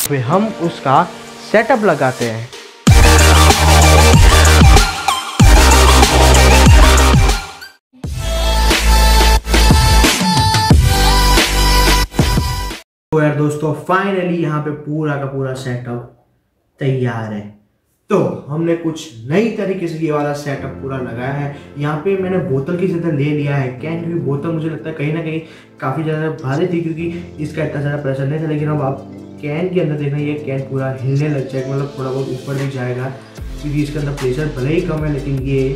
फिर हम उसका सेटअप लगाते हैं। तो यार दोस्तों फाइनली यहाँ पे पूरा का पूरा सेटअप तैयार है। तो हमने कुछ नई तरीके से ये वाला सेटअप पूरा लगाया है। यहाँ पे मैंने बोतल की जगह ले लिया है कैन, क्योंकि बोतल मुझे लगता है कहीं ना कहीं काफ़ी ज़्यादा भारी थी, क्योंकि इसका इतना ज़्यादा प्रेशर नहीं था। लेकिन अब आप कैन के अंदर देखना, ये कैन पूरा हिलने लग जाएगा, मतलब थोड़ा बहुत ऊपर भी जाएगा, क्योंकि इसके अंदर प्रेशर भले ही कम है लेकिन ये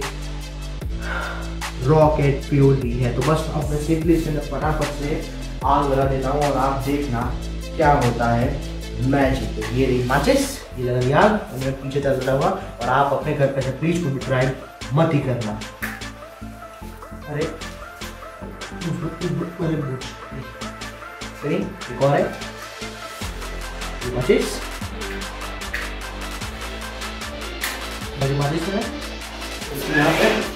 रॉकेट फ्यूल है। तो बस अब मैं सिंपली इसके अंदर फटाफट से आग लगा देता हूँ और आप देखना क्या होता है मैजिक। ये रही माचिस, ये लगा आग और मैं पीछे चलता हुआ। और आप अपने घर पे प्लीज को भी ट्राई मत ही करना। अरे सही एक और है माचिस, माचिस है यहाँ पे।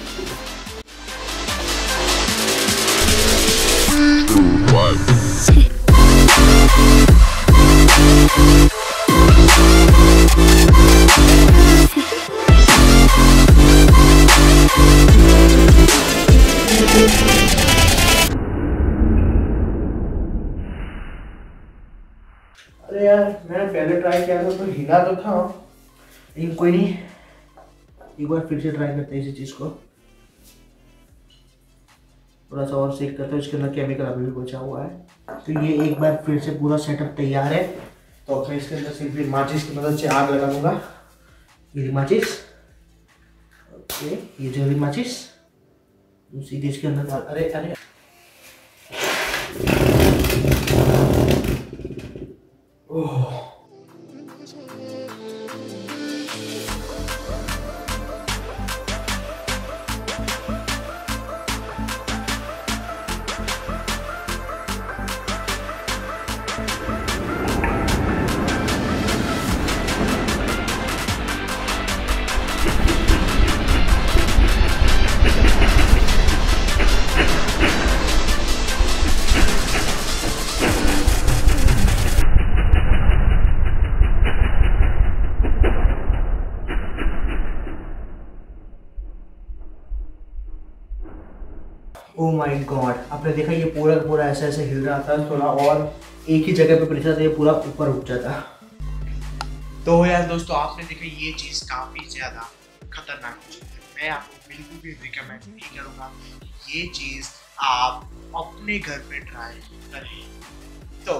अरे यार मैंने पहले ट्राई किया था तो हिला तो था, लेकिन कोई नहीं, एक बार फिर से ट्राई करते हैं इसी चीज़ को। थोड़ा सा और सेक करते हैं, इसके अंदर केमिकल अभी भी बचा हुआ है। तो ये एक बार फिर से पूरा सेटअप तैयार है। तो मैं इसके अंदर सिर्फ माचिस की मदद से आग लगा दूंगा। ये माचिस, ओके, ये जो माचिस सीधे इसके अंदर। अरे अरे ओह, ओ माय गॉड, आपने देखा ये पूरा पूरा ऐसे ऐसे हिल रहा था, थोड़ा और एक ही जगह पे प्रेशर था, ये पूरा ऊपर उठ जाता। तो यार दोस्तों आपने देखा ये चीज़ काफ़ी ज़्यादा खतरनाक चीज़ है। मैं आपको बिल्कुल भी रिकमेंड नहीं करूँगा ये चीज़ आप अपने घर पे ट्राई करें। तो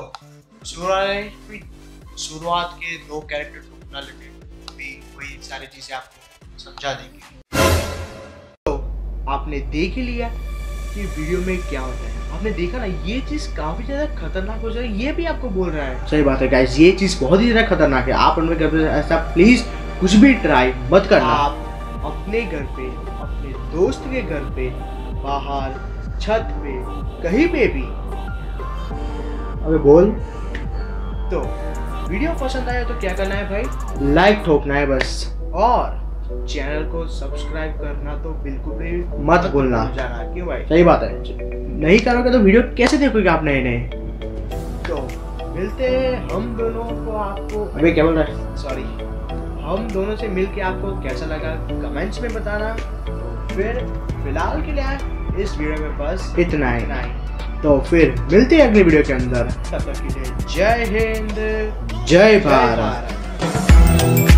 शुरुआत के 2 कैरेक्टर को बुला लेते भी वही सारी चीज़ें आपको समझा देंगे। तो आपने देख ही लिया कि वीडियो में क्या होता है, आपने देखा ना ये चीज़ काफ़ी ज़्यादा खतरनाक हो जाए, ये भी आपको बोल रहा है। सही बात है गाइस, ये चीज़ बहुत ही ज़्यादा खतरनाक है। आप अपने घर पे ऐसा प्लीज़ कुछ भी ट्राई मत करना। आप अपने घर पे, अपने दोस्त के घर पे, बाहर, छत पे, कहीं पे भी, अबे बोल। तो वीडियो पसंद आया तो क्या करना है भाई, लाइक ठोकना है बस, और चैनल को सब्सक्राइब करना तो बिल्कुल भी मत भूलना जाना। क्यों भाई, सही बात है, नहीं करोगे तो वीडियो कैसे देखोगे आप नए नए। तो मिलते हैं हम दोनों को, आपको अबे क्या बोल रहा है, सॉरी, हम दोनों से मिलके आपको कैसा लगा कमेंट्स में बताना। फिर फिलहाल के लिए इस वीडियो में बस इतना ही। तो फिर मिलते हैं अगले वीडियो के अंदर, तब तक के लिए जय हिंद, जय भारत।